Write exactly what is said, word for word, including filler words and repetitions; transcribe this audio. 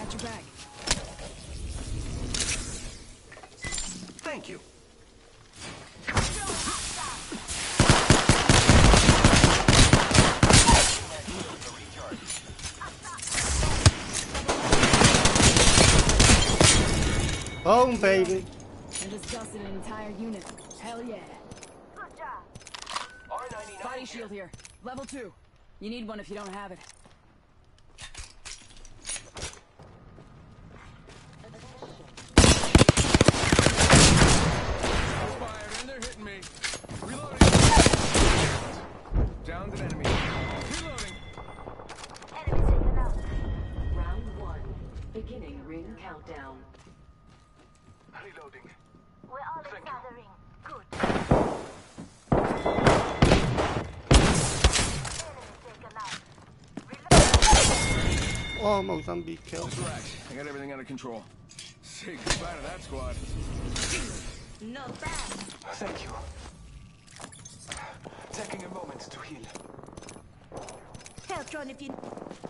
Got your back. Thank you. Home, baby. And just dusted an entire unit. Hell yeah. Good job. R ninety-nine. Body shield here. Level two. You need one if you don't have it. Fired and they're hitting me. Reloading. Downed an enemy. Reloading. Enemy taken out. Round one. Beginning ring countdown. Reloading. We're all Thank you. gathering. Good. Enemy taken out. Reload. Oh, Mozambique kill. That's right. I got everything under control. Say goodbye to that squad. Not bad. Thank you. Taking a moment to heal. Heltron if you...